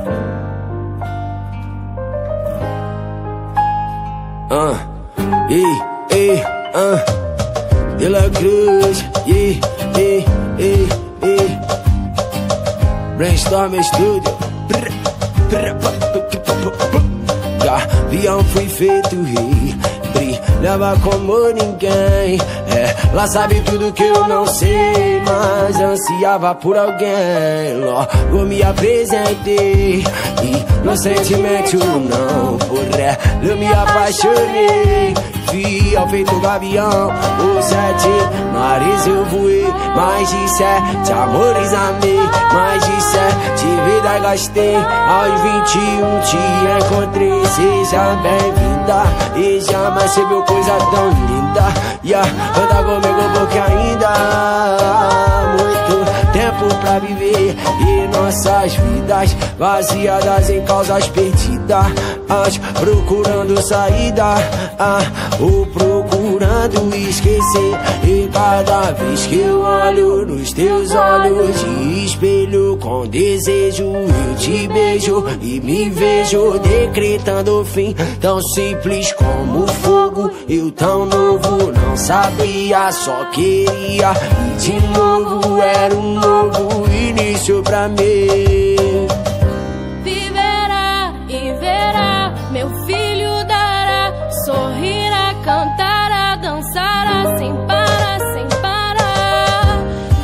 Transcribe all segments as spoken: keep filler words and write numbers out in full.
Uh, yeah, yeah, uh, De La Cruz, yeah, yeah, yeah, yeah. Brainstorm Studio. Gavião fui feito rei, brilhava como ninguém. É, lá sabe tudo que eu não sei, mas ansiava por alguém. Logo me apresentei, inocentemente ou não, por ela eu me apaixonei. Fiel feito gavião, os sete mares eu voei. Mais de sete amores amei, mais de sete vidas gastei. Aos vinte e um te encontrei, seja bem-vinda. E jamais se viu coisa tão linda. Yeah, anda comigo porque ainda há muito tempo pra viver. E nossas vidas vaziadas em causas perdidas, procurando saída, ah, ou procurando esquecer. E cada vez que eu olho nos teus olhos de espelho com desejo, eu te beijo e me vejo decretando o fim. Tão simples como fogo, eu tão novo, não sabia, só queria. E de novo era um novo início pra mim. Viverá e verá, meu filho dará, sorrirá, cantará, dançará, sem parar, sem parar.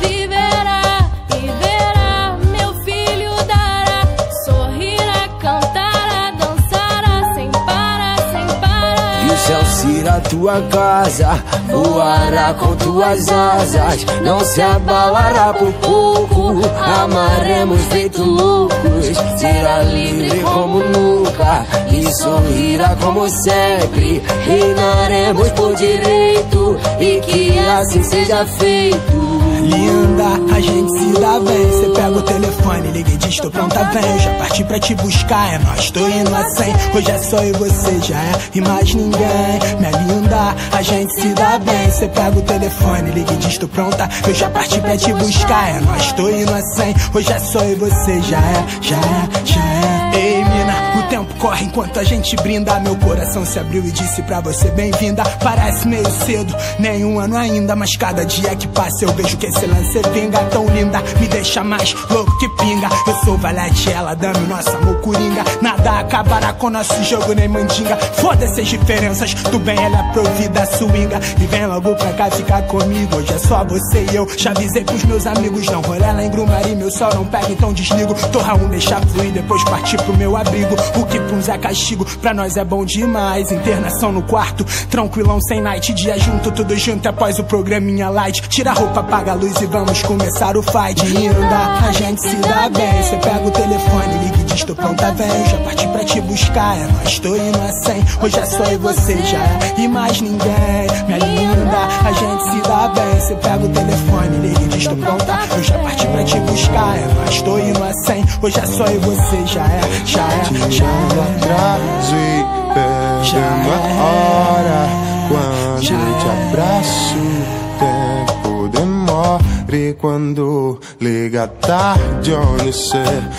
Viverá e verá, meu filho dará, sorrirá, cantará, dançará, sem parar, sem parar. E o céu será tua casa, voará com tuas asas, não se abalará por pouco. Amaremos feito loucos, será livre como nunca e sorrirá como sempre. Reinaremos por direito e que assim seja feito. Linda, a gente se dá bem. Cê pega o telefone, liga e diz tô pronta, vem. Eu já parti pra te buscar, é nós, tô indo a cem. Hoje é só eu e você, já é, e mais ninguém. Minha linda, a gente se dá bem. Cê pega o telefone, liga e diz tô pronta. Eu já parti pra te buscar, é nós, tô indo a cem. Hoje é só eu e você, já é, já é, já é. Ei mina, o tempo corre enquanto a gente brinda. Meu coração se abriu e disse pra você bem-vinda. Parece meio cedo, nem um ano ainda, mas cada dia que passa eu vejo que esse lance vinga. Tão linda, me deixa mais louco que pinga. Eu sou valete, ela dame nosso amor coringa. Nada acabará com nosso jogo nem mandinga. Foda-se as diferenças, do bem ela é provida, swinga. E vem logo pra cá ficar comigo, hoje é só você e eu. Já avisei pros meus amigos, não rolê lá em Grumari. Meu sol não pega, então desligo. Torra um, deixa fluir, depois partir pro meu abrigo. O que pra uns é castigo, pra nós é bom demais. Internação no quarto, tranquilão sem night. Dia junto, tudo junto após o programinha light. Tira a roupa, apaga a luz e vamos começar o fight. Linda, a gente se dá bem. Cê pega o telefone, liga e diz tô pronta, vem. Já parti pra te buscar, é nós, tô indo a cem. Hoje é só eu e você, já é, e mais ninguém. Minha linda, a gente se dá bem. Cê pega o telefone, liga e diz tô pronta. Eu já parti pra te buscar, é nós, tô indo a cem. Hoje é só eu e você, já é, já é, já é. Atraso e perdendo a hora. Quando eu te abraço, o tempo demora. E quando liga tarde, onde cê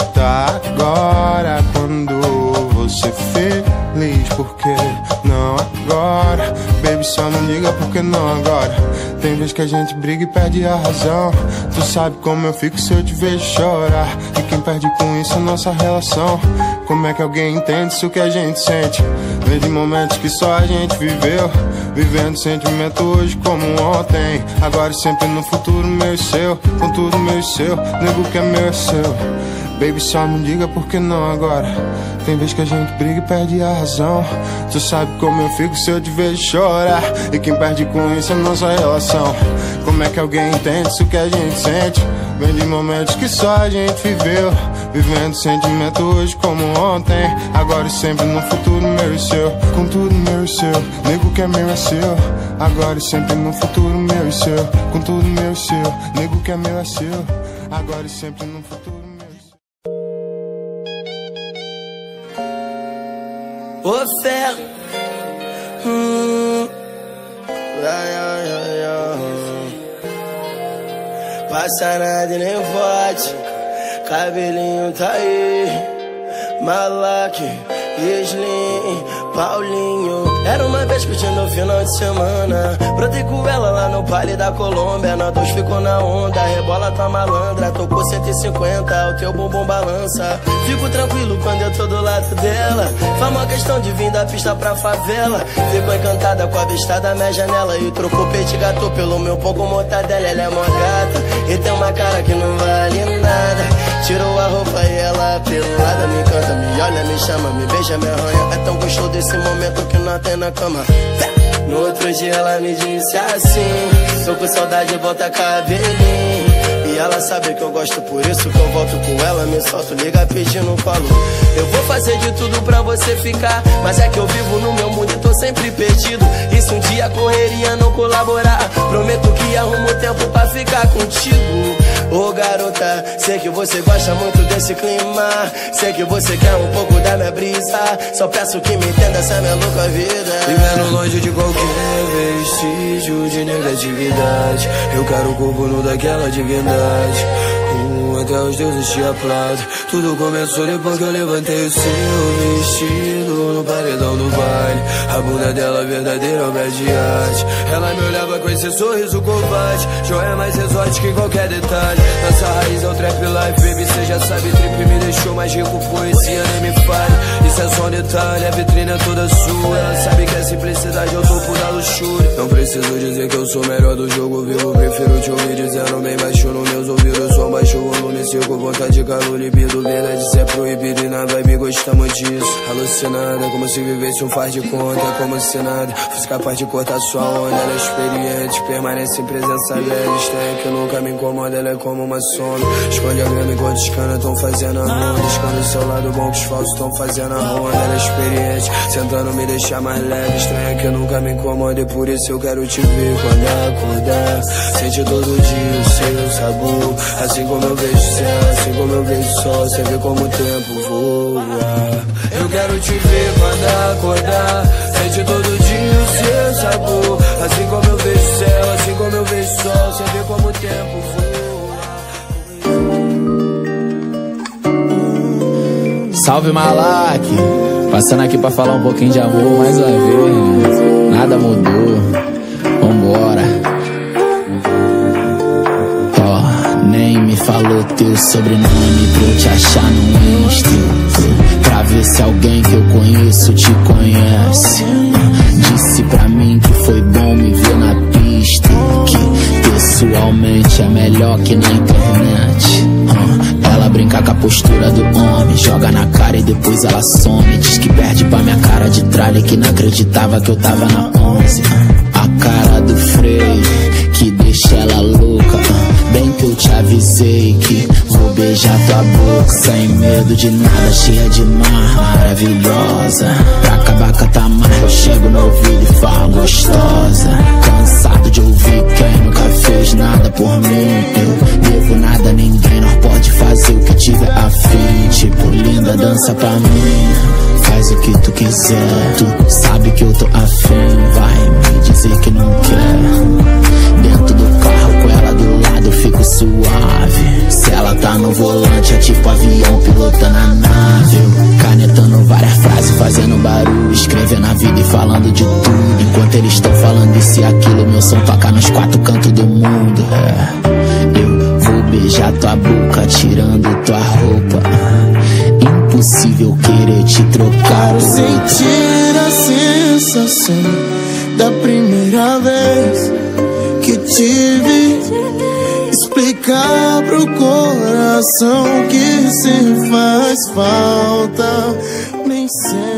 tá agora? Quando você feliz, por que não agora? Baby, só não liga porque não agora. Tem vez que a gente briga e perde a razão. Tu sabe como eu fico se eu te vejo chorar. E quem perde com isso é nossa relação. Como é que alguém entende isso que a gente sente? Vem de momentos que só a gente viveu, vivendo sentimento hoje como ontem, agora e sempre no futuro meu e seu, com tudo meu e seu, nego que é meu é seu. Baby, só me diga por que não agora. Tem vez que a gente briga e perde a razão. Tu sabe como eu fico se eu te vejo chorar. E quem perde com isso é nossa relação. Como é que alguém entende isso que a gente sente? Vem de momentos que só a gente viveu, vivendo sentimento hoje como ontem, agora e sempre no futuro meu e seu, com tudo meu e seu, nego que é meu é seu. Agora e sempre no futuro meu e seu, com tudo meu e seu, nego que é meu é seu. Agora e sempre no futuro meu e seu. Ô ferro, hum. ai, ai, ai, ai. Passa nada e nem vote, cabelinho tá aí, Malak, Slim, Paulinho. Era uma vez curtindo o final de semana. Brotei com ela lá no baile da Colômbia. Nós dois ficou na onda, rebola tua malandra. Tocou cento e cinquenta, o teu bumbum balança. Fico tranquilo quando eu tô do lado dela. Faz uma questão de vir da pista pra favela. Ficou encantada com a vista da minha janela. E trocou peixe gato pelo meu pão com mortadela. Ela é mó gata e tem uma cara que não vale nada. Tirou a roupa e ela pelada. Me canta, me olha, me chama, me beija, me arranha. É tão gostoso desse momento que nós tem na cama. No outro dia ela me disse assim: tô com saudade, volta cabelinho. E ela sabe que eu gosto, por isso que eu volto com ela. Me solto, liga pedindo colo. Eu vou fazer de tudo pra você ficar, mas é que eu vivo no meu mundo e tô sempre perdido. E se um dia a correria não colaborar, prometo que arrumo tempo pra ficar contigo. Ô garota, sei que você gosta muito desse clima. Sei que você quer um pouco da minha brisa. Só peço que me entenda essa minha louca vida. Vivendo longe de qualquer vestígio de negatividade. Eu quero o corpo nu daquela divindade. Uh, até os deuses te aplaudem. Tudo começou depois que eu levantei o seu vestido no paredão do baile. A bunda dela verdadeira obra de arte. Ela me olhava com esse sorriso covarde. Joia mais exótica que qualquer detalhe. Nossa raiz é o trap life, baby, cê já sabe. Trip me deixou mais rico, poesia nem me fale. Isso é só um detalhe, a vitrine é toda sua. Ela sabe que a simplicidade é o topo da luxúria. Não preciso dizer que eu sou melhor do jogo vivo. Prefiro te ouvir dizendo bem baixo nos meus ouvidos. Som baixo, volume seco, vontade, calor, libido. Verdade, cê é proibido e na vibe gostamos disso. Alucinada, como se vivesse um faz de conta. Como se nada fosse capaz de cortar sua onda. Ela é experiente, permanece em presença leve. Estranha que nunca me incomoda, ela é como uma sombra. Esconde a grama enquanto os canas tão fazendo a ronda. Esconde o seu lado bom que os falsos tão fazendo a ronda. Ela é experiente, tentando me deixar mais leve. Estranha que nunca me incomoda e por isso eu quero te ver quando acordar. Sente todo dia o seu sabor. Assim como eu vejo o céu, assim como eu vejo o sol. Você vê como o tempo voa. Eu quero te ver quando acordar. Sente todo dia o seu sabor. Assim como eu vejo o céu, assim como eu vejo o sol. Você vê como o tempo voa. Salve Malak, passando aqui pra falar um pouquinho de amor mais uma vez. Nada mudou, vambora. Oh, nem me falou teu sobrenome pra eu te achar no Insta, pra ver se alguém que eu conheço te conhece. Disse pra mim que foi bom me ver na pista, que pessoalmente é melhor que na internet. Ela brinca com a postura do homem, joga na cara e depois ela some. Diz que perde pra minha cara de tralha, que não acreditava que eu tava na onze. A cara do freio, que deixa ela louca. Bem que eu te avisei que vou beijar tua boca. Sem medo de nada, cheia de mar, maravilhosa. Pra acabar com a tamarra eu chego no ouvido e falo gostosa. Cansado de ouvir quem nunca fez nada por mim. Eu devo nada a ninguém, nós pode fazer o que tiver afim. Tipo, linda, dança pra mim, faz o que tu quiser. Tu sabe que eu tô afim, vai me dizer que não quer. Dentro do carro com ela do lado eu fico suave. Se ela tá no volante é tipo avião pilotando a nave. Eu canetando várias frases, fazendo barulho, escrevendo a vida e falando de tudo. Enquanto eles estão falando isso e aquilo, meu som toca nos quatro cantos do mundo. É. Eu vou beijar tua boca, tirando tua roupa. Impossível querer te trocar. Sentir a sensação da primeira vez que tive, explicar pro coração que se faz falta, nem sei.